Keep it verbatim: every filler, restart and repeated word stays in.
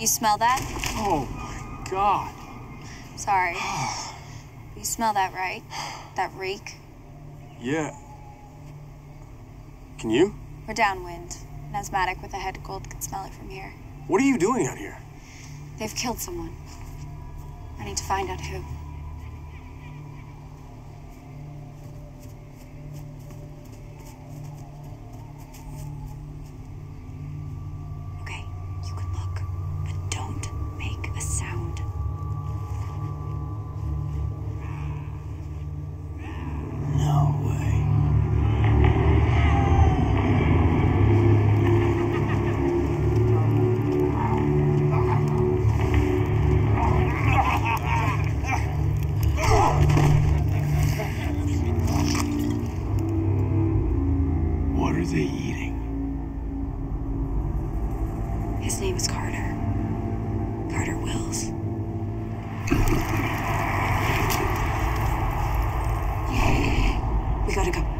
You smell that? Oh, my God. Sorry. You smell that, right? That reek? Yeah. Can you? We're downwind. An asthmatic with a head cold can smell it from here. What are you doing out here? They've killed someone. I need to find out who. Okay, you can look, but don't make a sound. No way. What are they eating? His name is Carter. Carter Wills. We gotta go.